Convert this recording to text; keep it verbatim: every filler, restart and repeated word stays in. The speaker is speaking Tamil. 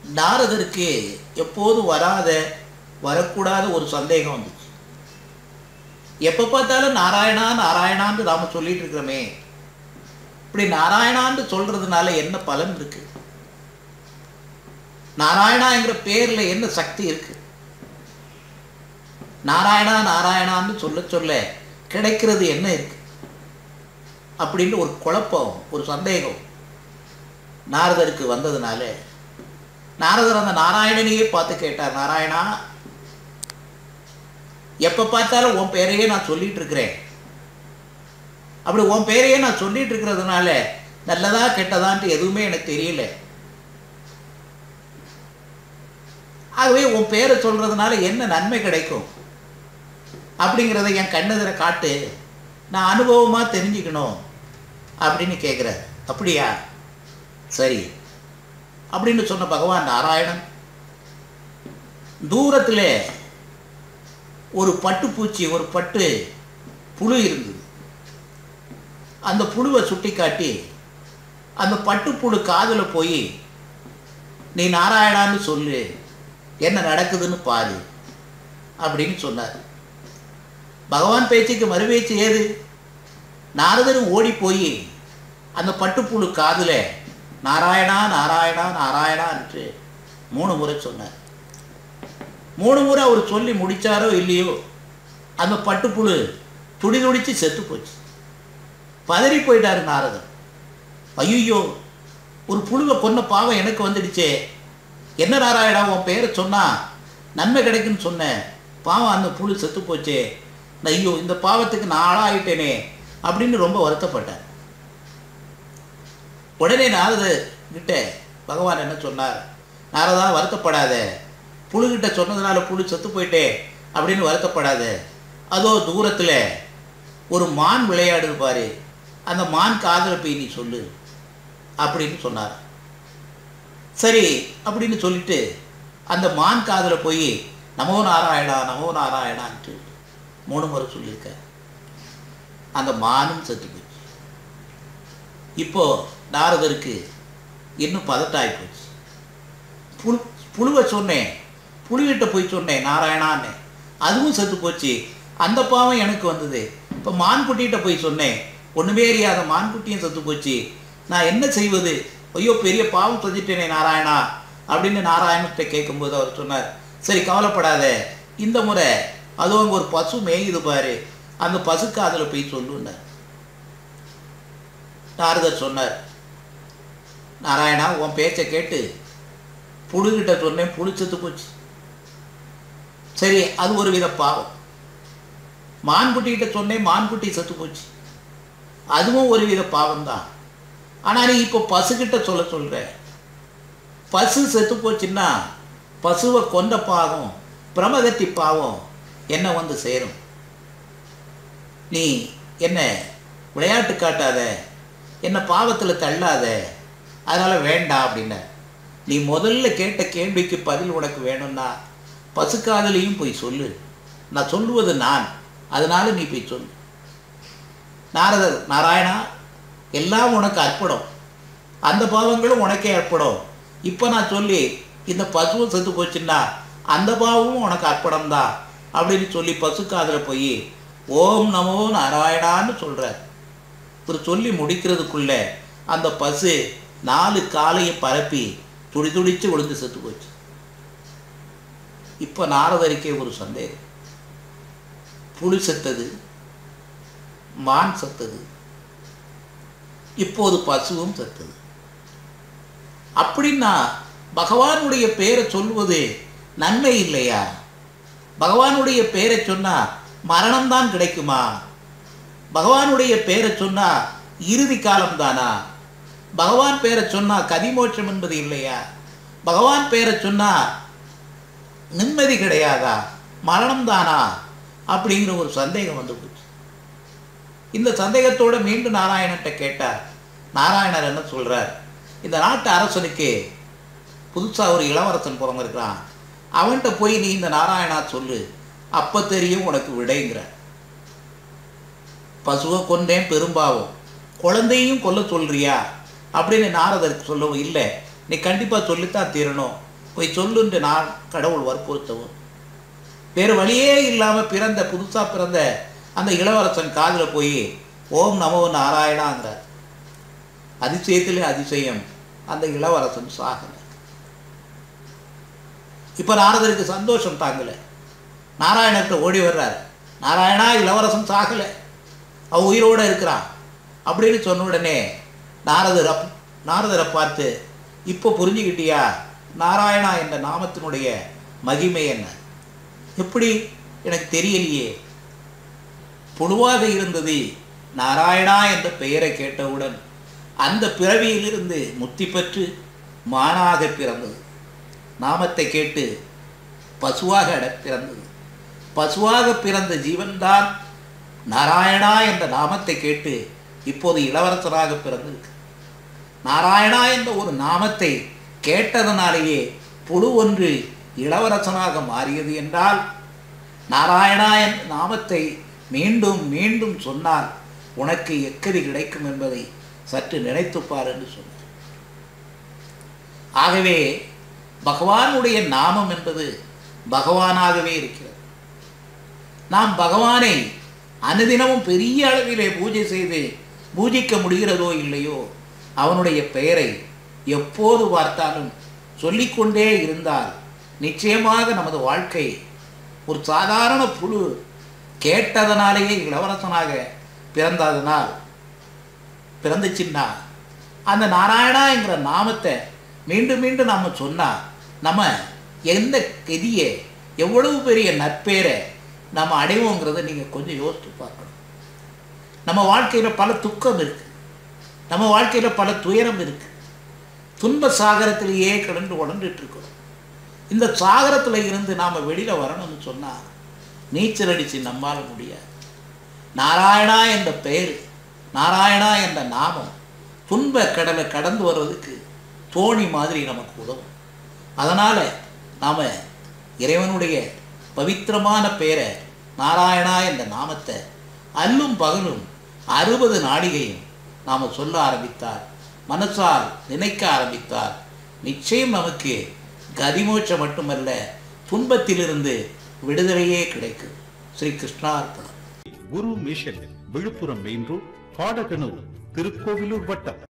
நாரதருக்கு எப்போது வராத வரக்கூடாத ஒரு சந்தேகம் வந்துச்சு. எப்போ பார்த்தாலும் நாராயணா நாராயணான்னு நாம் சொல்லிட்டு இருக்கிறோமே, இப்படி நாராயணான்னு சொல்றதுனால என்ன பலன் இருக்கு? நாராயணாங்கிற பேர்ல என்ன சக்தி இருக்கு? நாராயணா நாராயணான்னு சொல்ல சொல்ல கிடைக்கிறது என்ன இருக்கு அப்படின்னு ஒரு குழப்பம், ஒரு சந்தேகம் நாரதருக்கு வந்ததுனால நாரதர் அந்த நாராயணனையே பார்த்து கேட்டார், நாராயணா, எப்போ பார்த்தாலும் உன் பேரையே நான் சொல்லிட்டு இருக்கிறேன். அப்படி உன் பேரையே நான் சொல்லிட்டு இருக்கிறதுனால நல்லதா கெட்டதான்ட்டு எதுவுமே எனக்கு தெரியல. ஆகவே உன் பேரை சொல்றதுனால என்ன நன்மை கிடைக்கும் அப்படிங்கிறத என் கண்ணெதிர காட்டு, நான் அனுபவமாக தெரிஞ்சுக்கணும் அப்படின்னு கேட்குறார். அப்படியா, சரி அப்படின்னு சொன்ன பகவான் நாராயணன் தூரத்தில் ஒரு பட்டுப்பூச்சி, ஒரு பட்டு புழு இருந்தது. அந்த புழுவை சுட்டி காட்டி அந்த பட்டுப்புழு காதில் போய் நீ நாராயணான்னு சொல்லு, என்ன நடக்குதுன்னு பாரு அப்படின்னு சொன்னார். பகவான் பேச்சுக்கு மறுபேச்சு ஏது? நாரதரும் ஓடி போய் அந்த பட்டுப்புழு காதில் நாராயணா நாராயணா நாராயணா என்று மூணு முறை சொன்னார். மூணு முறை அவர் சொல்லி முடித்தாரோ இல்லையோ அந்த பட்டுப்புழு துடி துடிச்சு செத்து போச்சு. பதறி போயிட்டாரு நாரதர். ஐயோ, ஒரு புழுவை கொன்ன பாவம் எனக்கு வந்துடுச்சே, என்ன நாராயணா உன் பேரை சொன்னா நன்மை கிடைக்குன்னு சொன்னேன், பாவம் அந்த புழு செத்து போச்சே, ஐயோ இந்த பாவத்துக்கு நான் ஆளாயிட்டேனே அப்படின்னு ரொம்ப வருத்தப்பட்டார். உடனே நாரதர் கிட்ட பகவான் என்ன சொன்னார், நாரதா வருத்தப்படாத, புழுகிட்ட சொன்னதுனால புழு செத்து போயிட்டே அப்படின்னு வருத்தப்படாத, அதோ தூரத்தில் ஒரு மான் விளையாடுது பாரு, அந்த மான் காதில் போய் நீ சொல்லு அப்படின்னு சொன்னார். சரி அப்படின்னு சொல்லிட்டு அந்த மான் காதில் போய் நமோ நாராயணா நமோ நாராயணான்ட்டு மூணு முறை சொல்லியிருக்க. அந்த மானும் செத்து போச்சு. இப்போ நாரதருக்கு இன்னும் பதட்டாய் போச்சு. புழு புழுவை சொன்னேன், புழுகிட்ட போய் சொன்னேன் நாராயணான்னு, அதுவும் செத்து போச்சு, அந்த பாவம் எனக்கு வந்தது. இப்போ மான்குட்டிகிட்ட போய் சொன்னேன், ஒன்றுமே அறியாத மான்குட்டியும் செத்து போச்சு, நான் என்ன செய்வது, ஐயோ பெரிய பாவம் செஞ்சிட்டேனே நாராயணா அப்படின்னு நாராயணத்தை கேட்கும்போது அவர் சொன்னார், சரி கவலைப்படாத, இந்த முறை அதுவும் அங்கே ஒரு பசு மேயுது பாரு, அந்த பசுக்கு அதில் போய் சொல்லுன்னார். நாரதர் சொன்னார், நாராயணா உன் பேச்சை கேட்டு புழுகிட்ட சொன்னேன், புழு செத்து போச்சு, சரி அது ஒரு வித பாவம். மான்குட்டிகிட்ட சொன்னேன், மான்குட்டி செத்து போச்சு, அதுவும் ஒரு வித பாவம்தான். ஆனால் நீ இப்போ பசுக்கிட்ட சொல்ல சொல்கிற, பசு செத்து போச்சுன்னா பசுவை கொண்ட பாவம், பிரமகத்தி பாவம் என்ன வந்து சேரும். நீ என்ன விளையாட்டு காட்டாத, என்ன பாவத்தில் தள்ளாத, அதனால் வேண்டாம் அப்படின்ன. நீ முதல்ல கேட்ட கேள்விக்கு பதில் உனக்கு வேணும்னா பசுக்காதலையும் போய் சொல்லு, நான் சொல்லுவது நான், அதனால நீ போய் சொல்லு. நாரதர், நாராயணா எல்லாம் உனக்கு அர்ப்பணம், அந்த பாவங்களும் உனக்கே அர்ப்பணம், இப்போ நான் சொல்லி இந்த பசுவும் செத்து போச்சுன்னா அந்த பாவமும் உனக்கு அர்ப்பணம் தான் அப்படின்னு சொல்லி பசுக்காதில் போய் ஓம் நமோ நாராயணான்னு சொல்கிறார். ஒரு சொல்லி முடிக்கிறதுக்குள்ள அந்த பசு நாலு காலையும் பரப்பி துடி துடிச்சு விழுந்து செத்து போச்சு. இப்போ நாரதருக்கே ஒரு சந்தேகம், புலி செத்தது, மான் செத்தது, இப்போது பசுவும் செத்தது. அப்படின்னா பகவானுடைய பேரை சொல்லுவது நன்மை இல்லையா? பகவானுடைய பேரை சொன்னா மரணம்தான் கிடைக்குமா? பகவானுடைய பேரை சொன்னா இறுதி காலம் தானா? பகவான் பேரை சொன்னா கதிமோட்சம் என்பது இல்லையா? பகவான் பேரை சொன்னா நிம்மதி கிடையாதா? மரணம் தானா? அப்படிங்கிற ஒரு சந்தேகம் வந்து போச்சு. இந்த சந்தேகத்தோடு மீண்டும் நாராயணன்ட்ட கேட்டார். நாராயணர் என்ன சொல்கிறார், இந்த நாட்டு அரசனுக்கு புதுசாக ஒரு இளவரசன் பிறந்திருக்கிறான், அவன்கிட்ட போய் நீ இந்த நாராயணா சொல்லு, அப்போ தெரியும் உனக்கு விடைங்கிற. பசுவை கொண்டேன் பெரும்பாவம், குழந்தையும் கொல்ல சொல்றியா அப்படின்னு நாரதருக்கு சொல்லவும், இல்லை நீ கண்டிப்பாக சொல்லித்தான் தீரணும், போய் சொல்லுன்று நான் கடவுள் வற்புறுத்தவும் வேறு வழியே இல்லாமல் பிறந்த புதுசாக பிறந்த அந்த இளவரசன் காதில் போய் ஓம் நமோ நாராயணாங்கிறார். அதிசயத்திலே அதிசயம், அந்த இளவரசன் சாகலை. இப்போ நாரதருக்கு சந்தோஷம் தாங்கலை. நாராயணத்தை ஓடி வர்றார். நாராயணா, இளவரசன் சாகலை, அவ உயிரோடு இருக்கிறான் அப்படின்னு சொன்ன உடனே நாரதர் அப் நாரதரை பார்த்து, இப்போ புரிஞ்சுக்கிட்டியா நாராயணா என்ற நாமத்தினுடைய மகிமை என்ன? எப்படி எனக்கு தெரியலையே. புழுவாக இருந்தது நாராயணா என்ற பெயரை கேட்டவுடன் அந்த பிறவியிலிருந்து முத்தி பெற்று மானாக பிறந்தது. நாமத்தை கேட்டு பசுவாக பிறந்தது. பசுவாக பிறந்த ஜீவன்தான் நாராயணா என்ற நாமத்தை கேட்டு இப்போது இளவரசராக பிறந்திருக்கு. நாராயணா என்ற ஒரு நாமத்தை கேட்டதனாலேயே புழு ஒன்று இளவரசனாக மாறியது என்றால், நாராயணா என்ற நாமத்தை மீண்டும் மீண்டும் சொன்னால் உனக்கு எக்கதி கிடைக்கும் என்பதை சற்று நினைத்துப்பார் என்று சொன்னார். ஆகவே பகவானுடைய நாமம் என்பது பகவானாகவே இருக்கிறது. நாம் பகவானை அனுதினமும் பெரிய அளவிலே பூஜை செய்து பூஜிக்க முடிகிறதோ இல்லையோ, அவனுடைய பெயரை எப்போது பார்த்தாலும் சொல்லிக்கொண்டே இருந்தால் நிச்சயமாக நமது வாழ்க்கை ஒரு சாதாரண புழு கேட்டதனாலேயே இளவரசனாக பிறந்ததனால் பிறந்துச்சுன்னா அந்த நாராயணா என்கிற நாமத்தை மீண்டும் மீண்டும் நாம் சொன்னால் நம்ம எந்த கதியை எவ்வளவு பெரிய நற்பேரை நம்ம அடைவோங்கிறத நீங்கள் கொஞ்சம் யோசித்து பார்க்கணும். நம்ம வாழ்க்கையில் பல துக்கம் இருக்குது, நம்ம வாழ்க்கையில் பல துயரம் இருக்குது, துன்ப சாகரத்திலேயே கிடந்து உடந்துட்டு இருக்கோம். இந்த சாகரத்தில் இருந்து நாம் வெளியில் வரணும்னு சொன்னால் நீச்சல் அடித்து நம்மால் முடியாது. நாராயணா என்ற பெயர், நாராயணா என்ற நாமம் துன்ப கடலை கடந்து வருவதற்கு தோணி மாதிரி நமக்கு உதவும். அதனால் நாம் இறைவனுடைய பவித்திரமான பெயரை நாராயணா என்ற நாமத்தை அல்லும் பகலும் அறுபது நாழிகையும் நாம் சொல்ல ஆரம்பித்தார், மனசால் நினைக்க ஆரம்பித்தார், நிச்சயம் நமக்கு கதிமோட்சம் மட்டுமல்ல துன்பத்திலிருந்து விடுதலையே கிடைக்கும். ஸ்ரீ கிருஷ்ணார்ப்பணம். Guru mission, Villupuram main road, Padaganur, Tirukkoyilur வட்டம்.